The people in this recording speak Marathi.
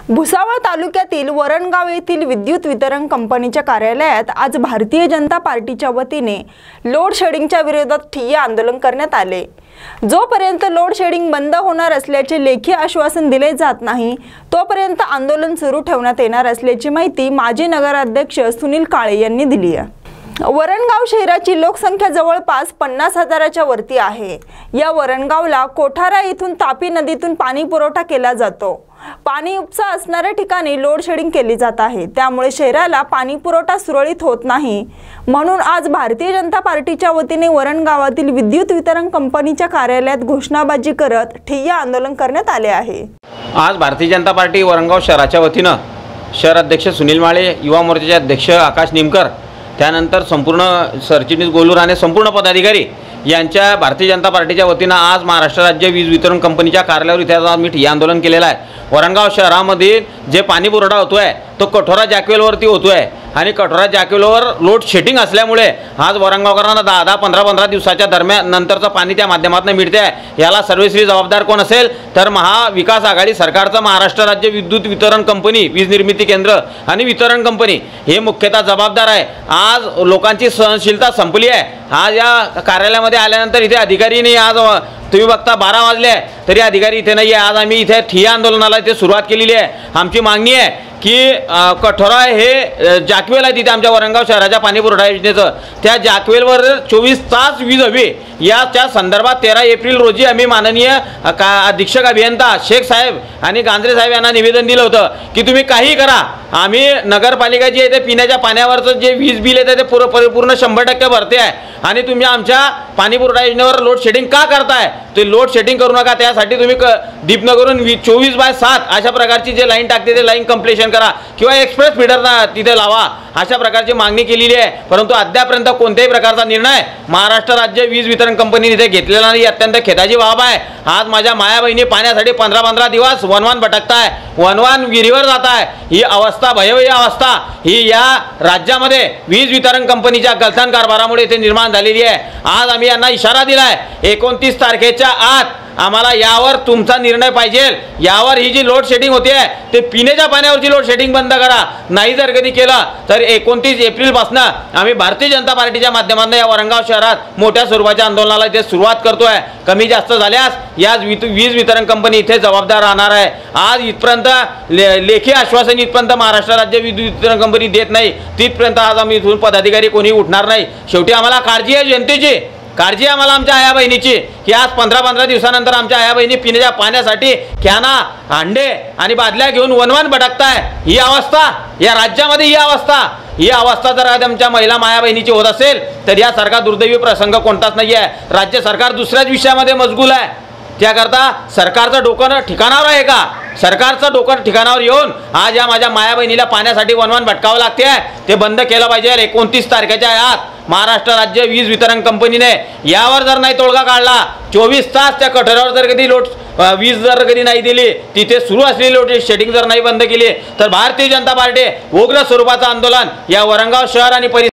भुसावळ तालुक्यातील वरणगाव येथील विद्युत वितरण कंपनीच्या कार्यालयात आज भारतीय जनता पार्टीच्या वतीने लोड शेडिंगच्या विरोधात ठिय्या आंदोलन करण्यात आले। जोपर्यंत लोड शेडिंग बंद होणार असल्याचे लेखी आश्वासन दिले जात नाही तोपर्यंत आंदोलन सुरू ठेवण्यात येणार असल्याची माहिती माजी नगराध्यक्ष सुनील काळे यांनी दिली आहे। वरणगाव शहराची लोकसंख्या जवळपास 50,000च्या वरती आहे। या वरणगावला कोठारा येथून तापी नदीतून पाणी पुरवठा केला जातो। पाणी उपसा असणाऱ्या ठिकाणी लोड शेडिंग केली जात आहे, त्यामुळे शहराला पाणी पुरवठा सुरळीत होत नाही। म्हणून आज भारतीय जनता पार्टीच्या वतीने वरणगावातील विद्युत वितरण कंपनीच्या कार्यालयात घोषणाबाजी करत ठिय्या आंदोलन करण्यात आले आहे। आज भारतीय जनता पार्टी वरणगाव शहराच्या वतीने शहर अध्यक्ष सुनील माळे, युवा मोर्चाचे अध्यक्ष आकाश निमकर, त्यानंतर संपूर्ण सरचिटणीस गोलूर आणि संपूर्ण पदाधिकारी यांच्या भारतीय जनता पार्टीच्या वतीने आज महाराष्ट्र राज्य वीज वितरण कंपनीच्या कार्यालयावर इथे आम्ही ठिय्या आंदोलन केलेलं आहे। वरणगाव शहरामध्ये जे पाणी पुरवठा होतोय तो कठोरा जॅकवेलवरती होतोय आणि कठोरा जॅकवेलवर लोड शेडिंग असल्यामुळे आज वरणगावकरांना 10-15 दिवसाच्या दरम्यान नंतरचं पाणी त्या माध्यमातून मिळते आहे। याला सर्वस्वी जबाबदार कोण असेल तर महाविकास आघाडी सरकारचं महाराष्ट्र राज्य विद्युत वितरण कंपनी, वीज निर्मिती केंद्र आणि वितरण कंपनी हे मुख्यतः जबाबदार आहे। आज लोकांची सहनशीलता संपली आहे। आज या कार्यालयामध्ये आल्यानंतर इथे अधिकारी नाही, आज तुम्ही बघता 12 वाजले तरी अधिकारी इथे नाही आहे। आज आम्ही इथे ठिय्या आंदोलनाला इथे सुरुवात केलेली आहे। आमची मागणी आहे की कठोरा हे जॅकवेल आहे तिथे आमच्या वरणगाव शहराच्या पाणी पुरवठा योजनेचं, त्या जॅकवेलवर 24 तास वीज हवी याच्या संदर्भात 13 एप्रिल रोजी आम्ही माननीय अधीक्षक अभियंता शेख साहेब आणि गांजरे साहेब यांना निवेदन दिलं होतं की तुम्ही काही करा, आम्ही नगरपालिका जी आहे ते पिण्याच्या पाण्यावरचं जे वीज बिल आहे ते पूर्ण 100% भरते आहे आणि तुम्ही आमच्या पाणी पुरवठा योजनेवर लोड शेडिंग का करताय? ते लोड शेडिंग करू नका, त्यासाठी तुम्ही दीपनगरहून 24/7 अशा प्रकारची जे लाईन टाकते ते लाईन कंप्लीशन करा किंवा एक्सप्रेस फीडर तिथे लावा, अशा प्रकारची मागणी केलेली आहे। परंतु अद्यापर्यंत कोणत्याही प्रकारचा निर्णय महाराष्ट्र राज्य वीज वितरण कंपनीने इथे घेतलेला नाही। अत्यंत खेदाची बाब आहे। आज माझ्या माया बहिणी पाण्यासाठी 15-15 दिवस वनवान भटकताय, वनवान विहिरीवर जात आहे। ही अवस्था, भयावह अवस्था ही या राज्यामध्ये वीज वितरण कंपनीच्या गलथान कारभारामुळे इथे निर्माण झालेली आहे। आज आम्ही यांना इशारा दिलाय 29 तारखेच्या आत आम्हाला यावर तुमचा निर्णय पाहिजे। यावर ही जी लोड शेडिंग होते ते पिण्याच्या पाण्यावरची लोड शेडिंग बंद करा, नाही जर कधी केलं तर 29 एप्रिलपासून आम्ही भारतीय जनता पार्टीच्या माध्यमातून या वरणगाव शहरात मोठ्या स्वरूपाच्या आंदोलनाला इथे सुरुवात करतोय। कमी जास्त झाल्यास या वीज वितरण कंपनी इथे जबाबदार राहणार आहे। आज इथपर्यंत लेखी आश्वासन इथपर्यंत महाराष्ट्र राज्य वीज वितरण कंपनी देत नाही, तिथपर्यंत आज आम्ही इथून पदाधिकारी कोणी उठणार नाही। शेवटी आम्हाला काळजी आहे जनतेची, काळजी आम्हाला आमच्या आया बहिणीची की आज 15-15 दिवसानंतर आमच्या आया बहिणी पिण्याच्या पाण्यासाठी कॅना, अंडे आणि बादल्या घेऊन वनवान भटकताय। ही अवस्था या राज्यामध्ये, ही अवस्था जर आमच्या महिला माया बहिणीची होत असेल तर यासारखा दुर्दैवी प्रसंग कोणताच नाही आहे। राज्य सरकार दुसऱ्याच विषयामध्ये मशगूल आहे, त्याकरता सरकारचं डोकं ठिकाणावर आहे का? सरकारचं डोकं ठिकाणावर येऊन आज या माझ्या माया बहिणीला पाण्यासाठी वनवान भटकावं लागते आहे, ते बंद केलं पाहिजे। 29 तारखेच्या आत महाराष्ट्र राज्य वीज वितरण कंपनीने यावर जर नाही तोडगा काढला, 24 तास त्या कठोऱ्यावर जर कधी वीज जर कधी नाही दिली, तिथे सुरू असलेली लोड शेडिंग जर नाही बंद केली तर भारतीय जनता पार्टी उग्र स्वरूपाचं आंदोलन या वरणगाव शहर आणि